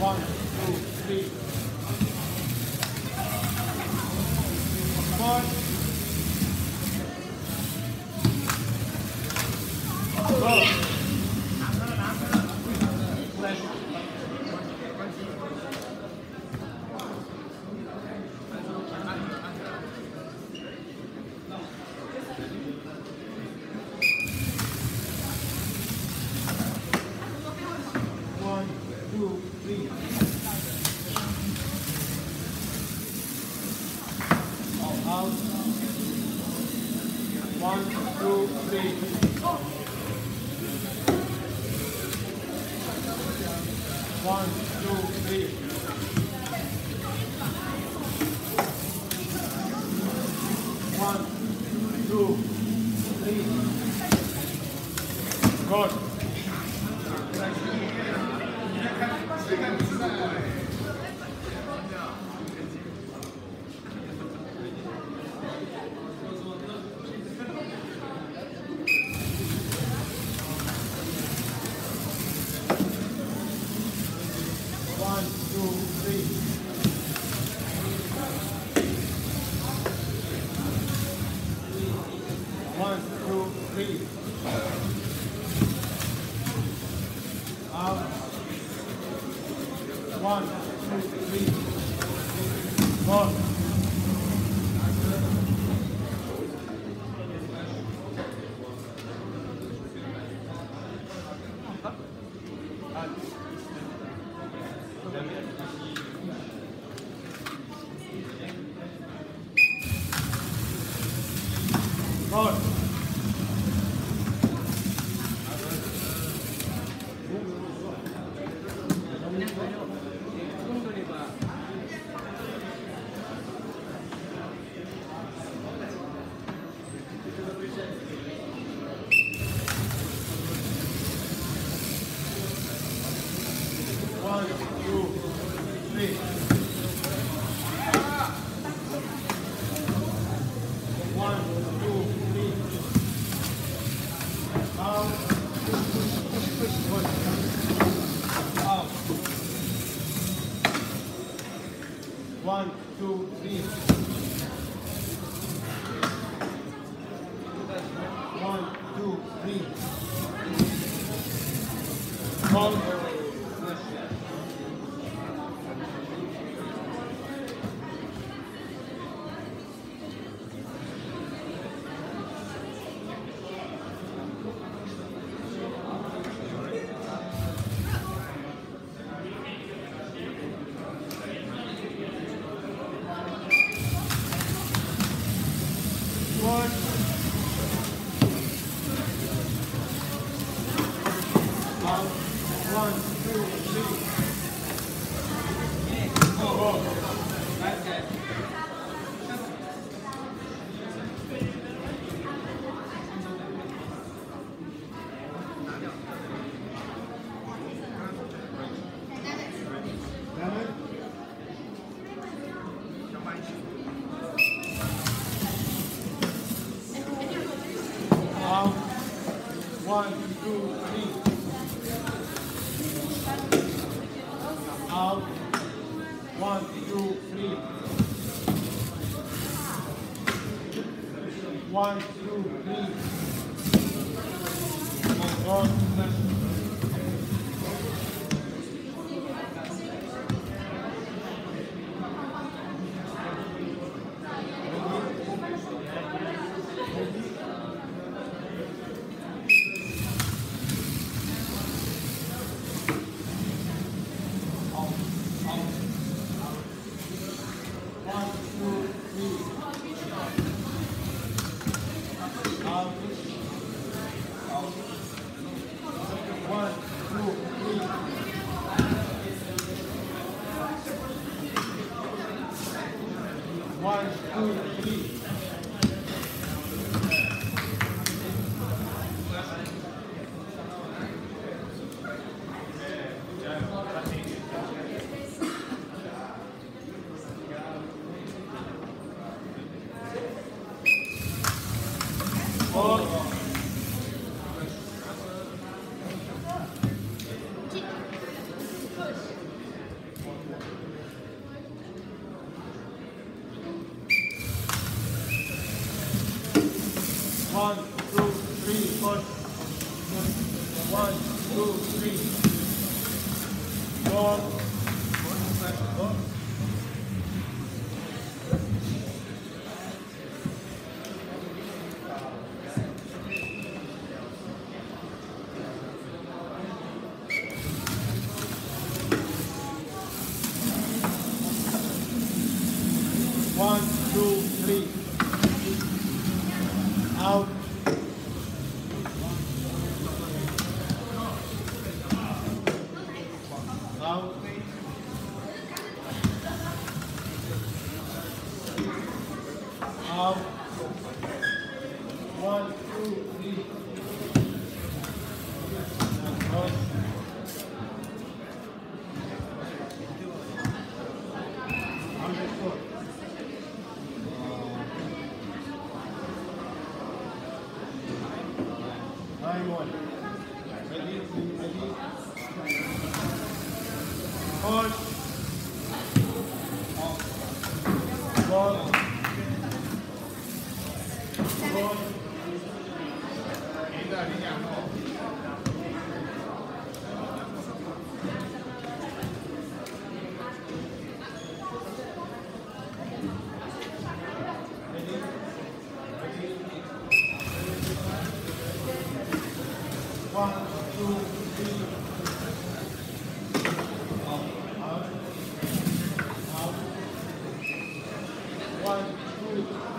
One, two, three. Four. Go. One, two, three. All out. One, two, three. One, two, three. One, two, three. Good. One, two, three. One, two, three. Out. One, two, three. Go. Good. One, two, three. One, two, three. Out. Good. Out. One, two, three. One, two, three. Hold. One. Out. One, two, three. Go. Out. One, two, three. Out. One, two, three. One, two, three. Out. 1, 2, 3, push. 1, 2, 3. Go. Go. 1, 2, 3. Out. Out. Out. 1, 2, 3. Out. Underscore. 9-1. Ready? Ready? Push. Ball. Ball. Ready? Ready? 1, 2, 3. Out. Out. Out. 1, 2.